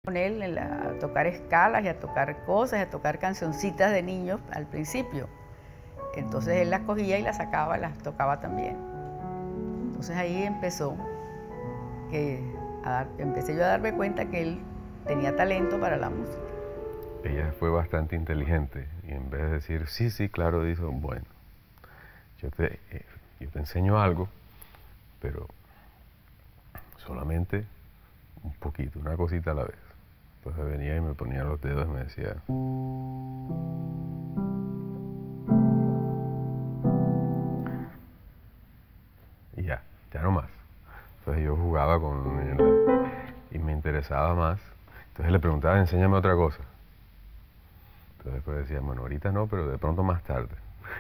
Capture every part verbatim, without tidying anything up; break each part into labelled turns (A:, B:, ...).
A: con él en la- a tocar escalas y a tocar cosas, y a tocar cancioncitas de niños al principio. Entonces él las cogía y las sacaba, las tocaba también. Entonces ahí empezó, que a dar- empecé yo a darme cuenta que él tenía talento para la música.
B: Ella fue bastante inteligente y en vez de decir, sí, sí, claro, dijo, bueno, yo te, eh, yo te enseño algo, pero solamente un poquito, una cosita a la vez. Entonces venía y me ponía los dedos y me decía, y ya, ya no más. Entonces yo jugaba con él y me interesaba más. Entonces le preguntaba, enséñame otra cosa. Entonces después decía, bueno, ahorita no, pero de pronto más tarde.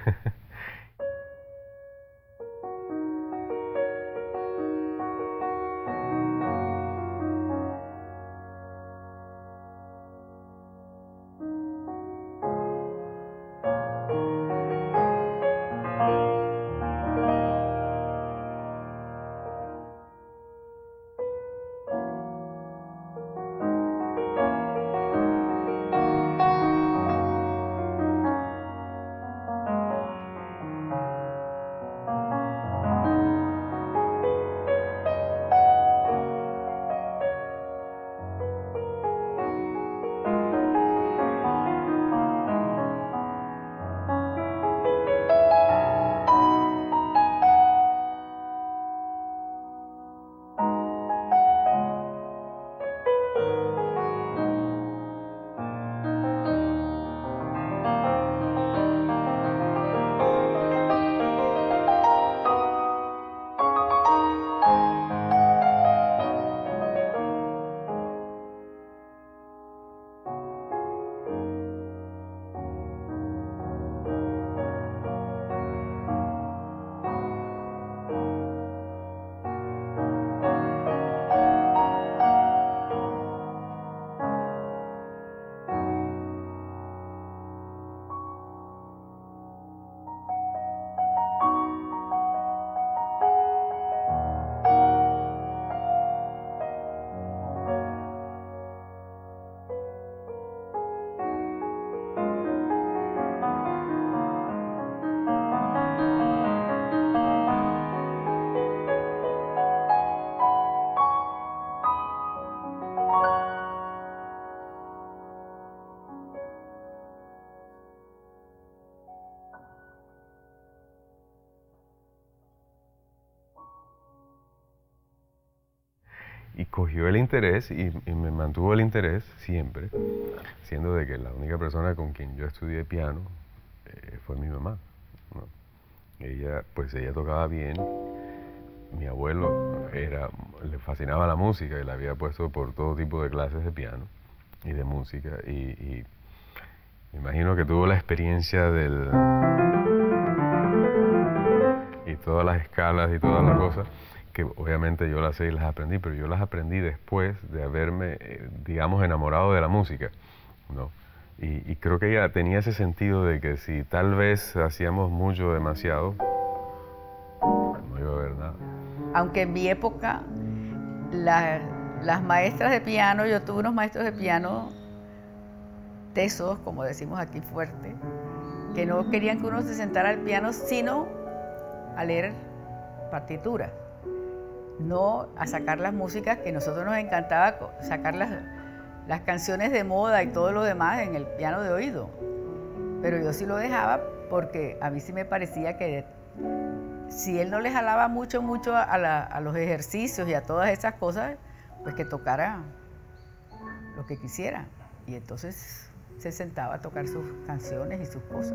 B: Y cogió el interés y, y me mantuvo el interés siempre, siendo de que la única persona con quien yo estudié piano eh, fue mi mamá, ¿no? Ella, pues ella tocaba bien, mi abuelo era, le fascinaba la música y la había puesto por todo tipo de clases de piano y de música y, y me imagino que tuvo la experiencia del y todas las escalas y todas las cosas que obviamente yo las sé y las aprendí, pero yo las aprendí después de haberme, eh, digamos, enamorado de la música, ¿no? Y, y creo que ella tenía ese sentido de que si tal vez hacíamos mucho, demasiado, no iba a haber nada.
A: Aunque en mi época, la- las maestras de piano, yo tuve unos maestros de piano tesos, como decimos aquí fuerte, que no querían que uno se sentara al piano, sino a leer partituras, no a sacar las músicas, que a nosotros nos encantaba sacar las, las canciones de moda y todo lo demás en el piano de oído. Pero yo sí lo dejaba porque a mí sí me parecía que si él no le jalaba mucho, mucho a, la, a los ejercicios y a todas esas cosas, pues que tocara lo que quisiera. Y entonces se sentaba a tocar sus canciones y sus cosas.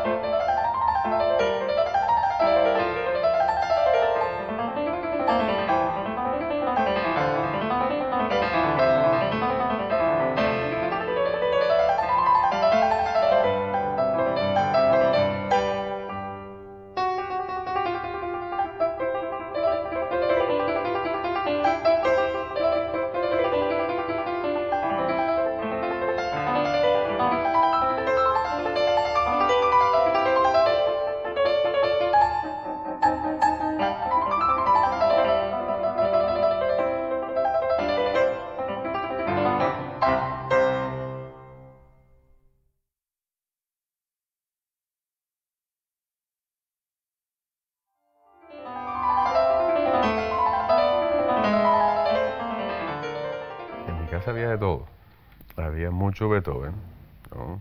B: Había de todo. Había mucho Beethoven, ¿no?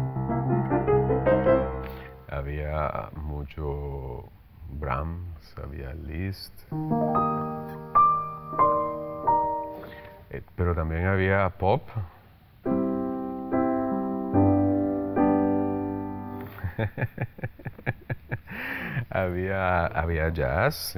B: Había mucho Brahms, había Liszt, eh, pero también había pop. había, había jazz.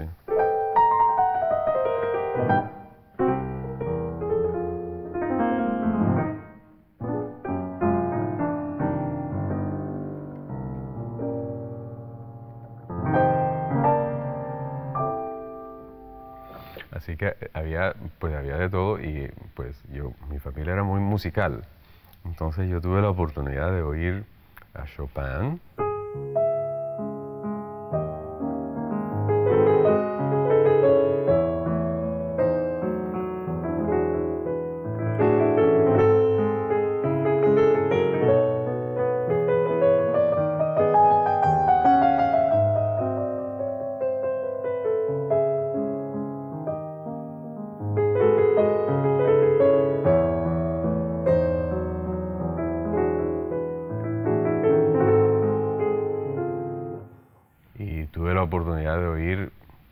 B: Así que había, pues había de todo y pues yo, mi familia era muy musical. Entonces yo tuve la oportunidad de oír a Chopin. Tuve la oportunidad de oír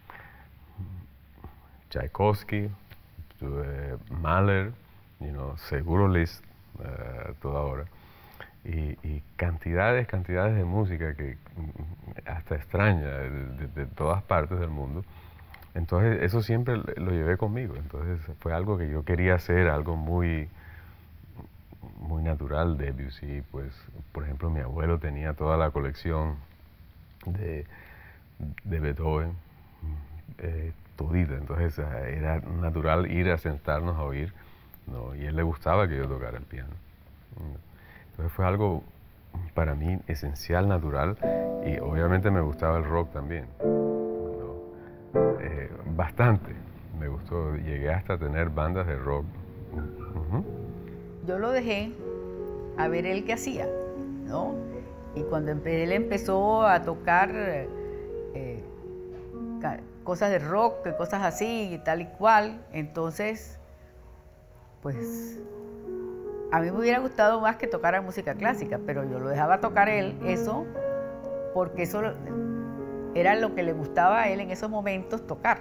B: Tchaikovsky, tuve Mahler, you know, seguro Liszt, uh, toda hora, y, y cantidades, cantidades de música que hasta extraña de, de, de todas partes del mundo. Entonces eso siempre lo llevé conmigo, entonces fue algo que yo quería hacer, algo muy, muy natural. Debussy, pues, por ejemplo, mi abuelo tenía toda la colección de de Beethoven, eh, todita, entonces era natural ir a sentarnos a oír, ¿no? Y a él le gustaba que yo tocara el piano. Entonces fue algo para mí esencial, natural, y obviamente me gustaba el rock también, ¿no? Eh, bastante me gustó, llegué hasta tener bandas de rock. Uh-huh.
A: Yo lo dejé a ver él qué hacía, ¿no? Y cuando él empezó a tocar Eh, cosas de rock, cosas así y tal y cual, entonces pues a mí me hubiera gustado más que tocara música clásica, pero yo lo dejaba tocar él eso porque eso era lo que le gustaba a él en esos momentos tocar.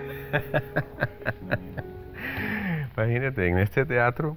B: Imagínate, en este teatro,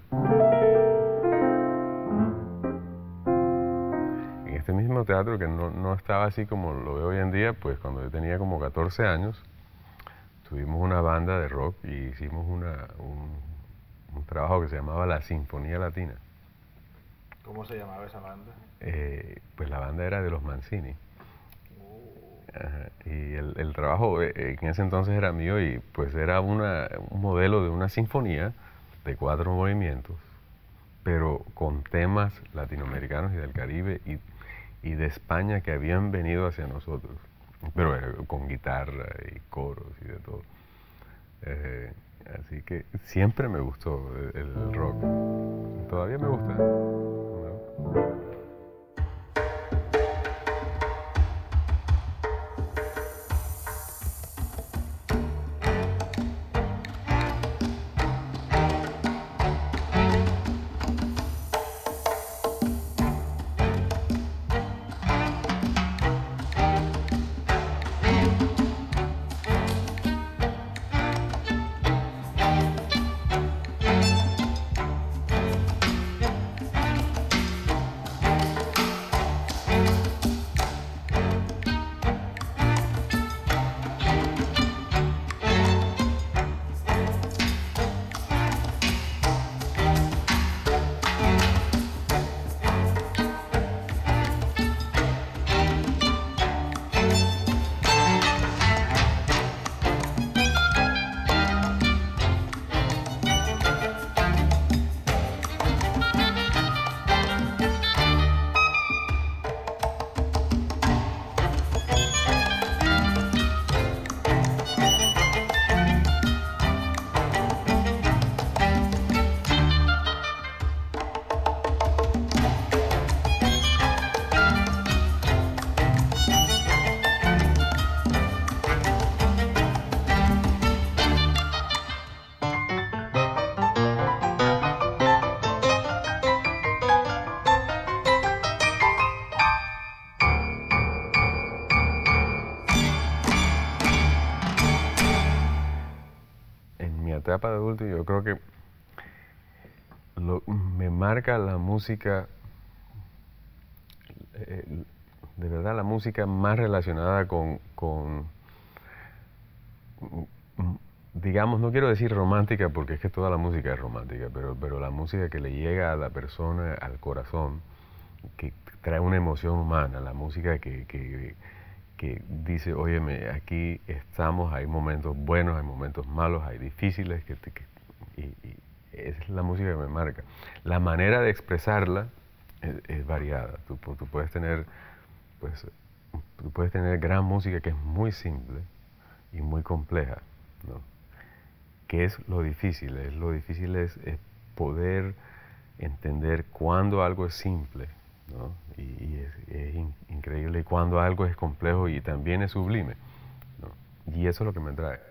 B: este mismo teatro que no, no estaba así como lo veo hoy en día, pues cuando yo tenía como catorce años, tuvimos una banda de rock y hicimos una, un, un trabajo que se llamaba La Sinfonía Latina.
C: ¿Cómo se llamaba esa banda?
B: Eh, pues la banda era de los Mancini. Oh. Ajá, y el, el trabajo eh, en ese entonces era mío y pues era una, un modelo de una sinfonía de cuatro movimientos, pero con temas latinoamericanos y del Caribe y y de España que habían venido hacia nosotros, pero eh, con guitarra y coros y de todo. Eh, así que siempre me gustó el, el rock, todavía me gusta, ¿no? etapa de adulto yo creo que lo, me marca la música, eh, de verdad la música más relacionada con, con, digamos, no quiero decir romántica porque es que toda la música es romántica, pero, pero la música que le llega a la persona, al corazón, que trae una emoción humana, la música que, que, que dice, óyeme, aquí estamos, hay momentos buenos, hay momentos malos, hay difíciles, que, que, y, y esa es la música que me marca. La manera de expresarla es, es variada. Tú, tú puedes tener, pues, tú puedes tener gran música que es muy simple y muy compleja, ¿no? ¿Qué es lo difícil? Es, lo difícil es, es poder entender cuándo algo es simple, ¿no? Y, y es, es in, increíble cuando algo es complejo y también es sublime, ¿no? Y eso es lo que me trae.